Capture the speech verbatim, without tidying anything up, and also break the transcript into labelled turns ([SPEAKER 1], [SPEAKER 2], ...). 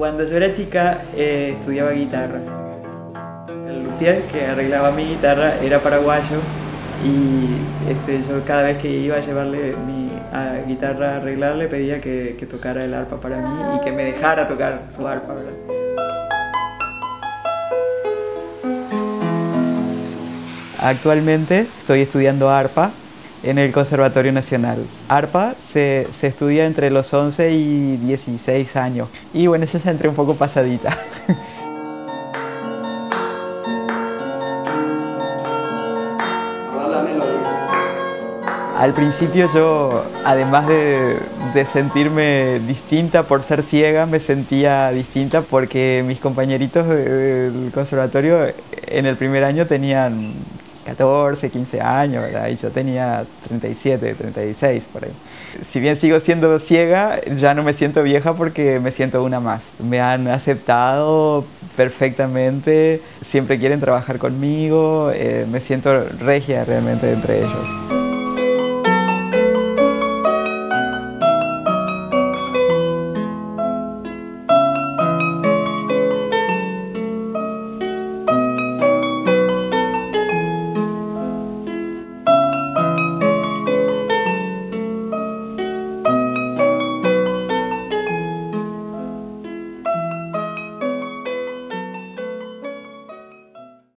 [SPEAKER 1] Cuando yo era chica eh, estudiaba guitarra. El luthier que arreglaba mi guitarra era paraguayo y este, yo cada vez que iba a llevarle mi a guitarra a arreglar le pedía que, que tocara el arpa para mí y que me dejara tocar su arpa, ¿verdad? Actualmente estoy estudiando arpa en el Conservatorio Nacional. Arpa se, se estudia entre los once y dieciséis años. Y bueno, yo ya entré un poco pasadita. Al principio yo, además de, de sentirme distinta por ser ciega, me sentía distinta porque mis compañeritos del conservatorio en el primer año tenían catorce, quince años, ¿verdad? Y yo tenía treinta y siete, treinta y seis por ahí. Si bien sigo siendo ciega, ya no me siento vieja porque me siento una más. Me han aceptado perfectamente, siempre quieren trabajar conmigo, eh, me siento regia realmente entre ellos.